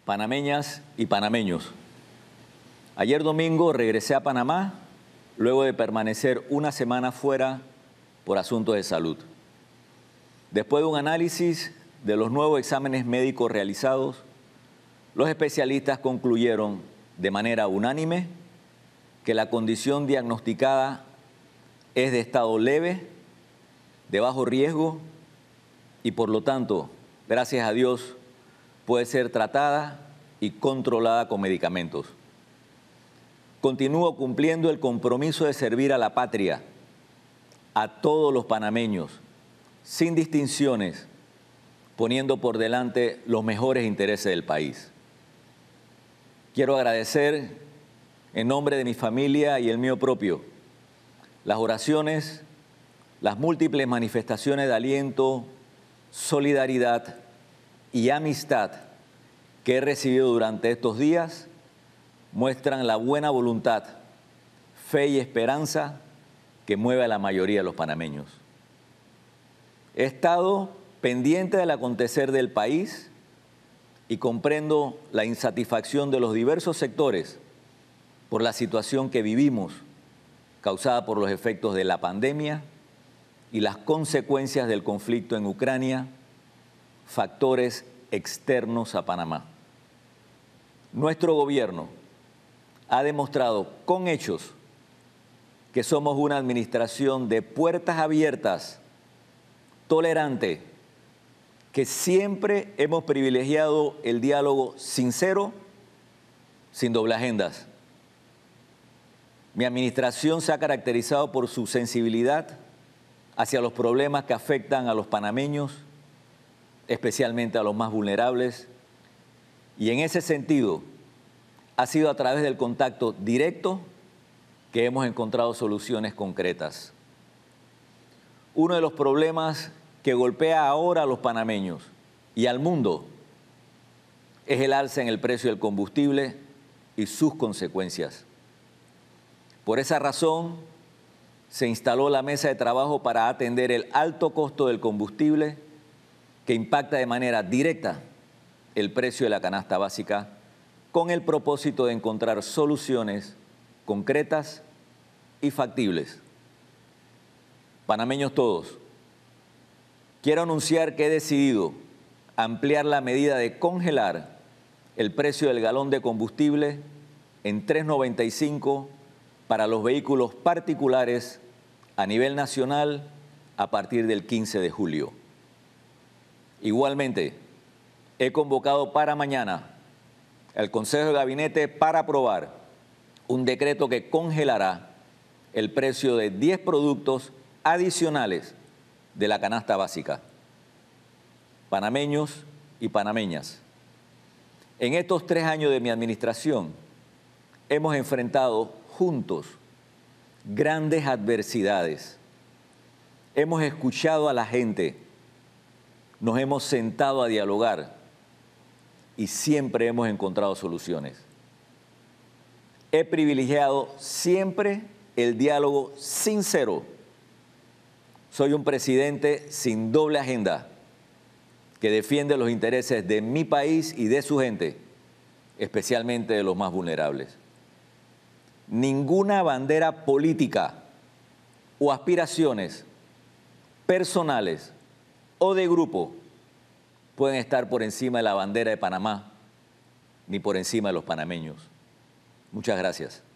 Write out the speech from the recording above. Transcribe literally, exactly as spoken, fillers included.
panameñas y panameños. Ayer domingo regresé a Panamá luego de permanecer una semana fuera por asuntos de salud. Después de un análisis de los nuevos exámenes médicos realizados, los especialistas concluyeron de manera unánime que la condición diagnosticada es de estado leve, de bajo riesgo y por lo tanto, gracias a Dios, puede ser tratada y controlada con medicamentos. Continúo cumpliendo el compromiso de servir a la patria, a todos los panameños, sin distinciones, poniendo por delante los mejores intereses del país. Quiero agradecer, en nombre de mi familia y el mío propio, las oraciones, las múltiples manifestaciones de aliento, solidaridad y amistad que he recibido durante estos días muestran la buena voluntad, fe y esperanza que mueve a la mayoría de los panameños. He estado pendiente del acontecer del país y comprendo la insatisfacción de los diversos sectores por la situación que vivimos, causada por los efectos de la pandemia y las consecuencias del conflicto en Ucrania, factores externos a Panamá. Nuestro gobierno ha demostrado con hechos que somos una administración de puertas abiertas, tolerante, que siempre hemos privilegiado el diálogo sincero, sin doble agendas. Mi administración se ha caracterizado por su sensibilidad hacia los problemas que afectan a los panameños, especialmente a los más vulnerables, y en ese sentido ha sido a través del contacto directo que hemos encontrado soluciones concretas. Uno de los problemas que golpea ahora a los panameños y al mundo es el alza en el precio del combustible y sus consecuencias. Por esa razón, se instaló la mesa de trabajo para atender el alto costo del combustible que impacta de manera directa el precio de la canasta básica, con el propósito de encontrar soluciones concretas y factibles. Panameños todos, quiero anunciar que he decidido ampliar la medida de congelar el precio del galón de combustible en tres noventa y cinco para los vehículos particulares a nivel nacional a partir del quince de julio. Igualmente, he convocado para mañana el Consejo de Gabinete para aprobar un decreto que congelará el precio de diez productos adicionales de la canasta básica. Panameños y panameñas, en estos tres años de mi administración hemos enfrentado juntos grandes adversidades. Hemos escuchado a la gente, nos hemos sentado a dialogar y siempre hemos encontrado soluciones. He privilegiado siempre el diálogo sincero. Soy un presidente sin doble agenda que defiende los intereses de mi país y de su gente, especialmente de los más vulnerables. Ninguna bandera política o aspiraciones personales o de grupo pueden estar por encima de la bandera de Panamá ni por encima de los panameños. Muchas gracias.